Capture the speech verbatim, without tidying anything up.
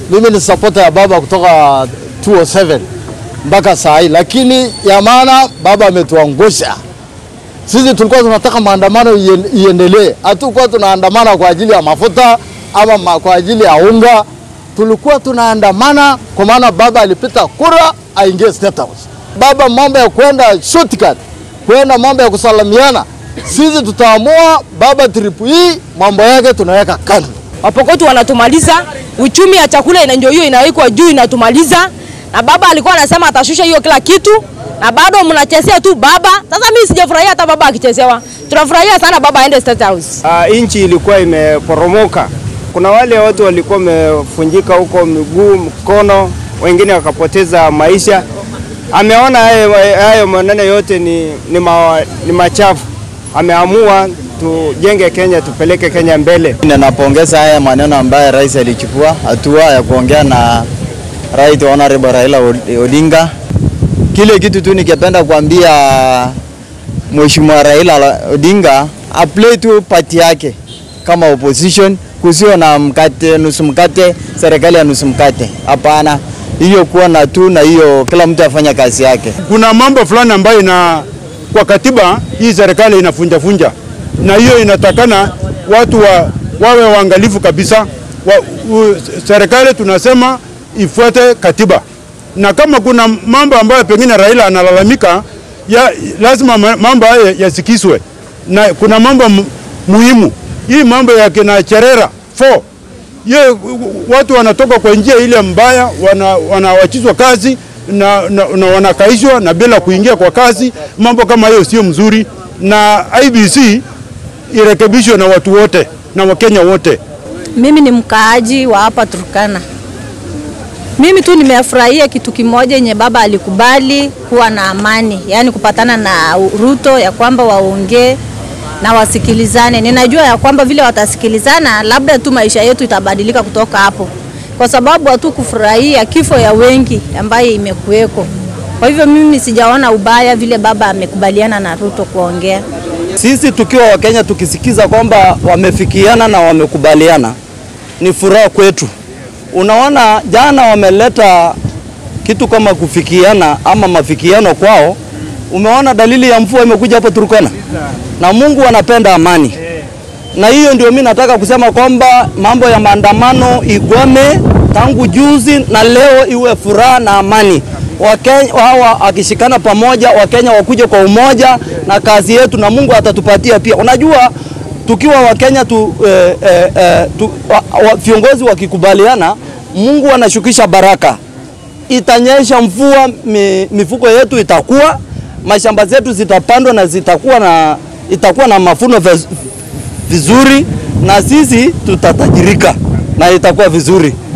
mimi ni supporter ya baba kutoka two thousand seven mpaka saa hii, lakini ya maana baba ametuangusha. Sisi tulikuwa tunataka maandamano iendelee. Hatukuwa tunaandamana kwa ajili ya mafuta ama kwa ajili ya unga. Tulikuwa tunaandamana kwa maana baba alipita kura aingie State House. Baba mambo ya kwenda shortcut, kwenda mambo ya kusalamiana, sisi tutaamua baba tripu hii mambo yake tunaweka kando. Hapo kwetu wanatumaliza, uchumi ya chakula ina ndio hiyo inawekwa juu inatumaliza. Na baba alikuwa anasema atashusha hiyo kila kitu na bado mnachezea tu baba. Sasa mimi sijafurahia hata baba akichezewa. Tunafurahia sana baba aende State House. Uh, inchi ilikuwa imeporomoka. Kuna wale watu walikuwa wamefunjika huko miguu, mkono, wengine wakapoteza maisha. Ameona hayo maneno yote ni ni, ma, ni machafu. Ameamua tujenge Kenya, tupeleke Kenya mbele. Ninapongeza haya maneno ambayo rais alichukua hatua ya kuongea na Right Honorable Raila Odinga. Kile kitu tu nikipenda kuambia Mheshimiwa Raila Odinga aplay tu party yake kama opposition, kusio na mkate nusu mkate, serikali ya nusu mkate. Hapana, hiyo kuwa na tu na hiyo kila mtu afanya kazi yake. Kuna mambo fulani ambayo ina kwa katiba hii serikali inafunja funja, na hiyo inatakana watu wa, wawe waangalifu kabisa. Wa, u, serikali tunasema ifuate katiba, na kama kuna mambo ambayo pengine Raila analalamika, ya lazima mambo haya yasikizwe, na kuna mambo muhimu. Hii mambo ya kina Cherera four, ye watu wanatoka kwa njia ile mbaya, wanawachizwa wana kazi na, na, na wanakaishwa na bila kuingia kwa kazi. Mambo kama hiyo sio mzuri, na I B C irekebishwe na watu wote na Wakenya wote. Mimi ni mkaaji wa hapa Turkana. Mimi tu nimefurahia kitu kimoja yenye baba alikubali kuwa na amani, yani kupatana na Ruto ya kwamba waongee na wasikilizane. Ninajua ya kwamba vile watasikilizana labda tu maisha yetu itabadilika kutoka hapo. Kwa sababu watu kufurahia kifo ya wengi ambaye imekuweko. Kwa hivyo mimi sijaona ubaya vile baba amekubaliana na Ruto kuongea. Sisi tukiwa Wakenya tukisikiza kwamba wamefikiana na wamekubaliana, ni furaha kwetu. Unaona jana wameleta kitu kama kufikiana ama mafikiano kwao. Umeona dalili ya mvua imekuja hapo Turkana. Na Mungu anapenda amani. Na hiyo ndio mimi nataka kusema kwamba mambo ya maandamano igome tangu juzi na leo iwe furaha na amani. Wakenya hawa akishikana pamoja, Wakenya wakuje kwa umoja na kazi yetu, na Mungu atatupatia pia. Unajua tukiwa Wakenya tu, eh, eh, tu wa, wa, viongozi wakikubaliana, Mungu anashukisha baraka. Itanyesha mvua, mi, mifuko yetu itakuwa, mashamba zetu zitapandwa na zitakuwa na itakuwa na mafuno vizuri, na sisi tutatajirika na itakuwa vizuri.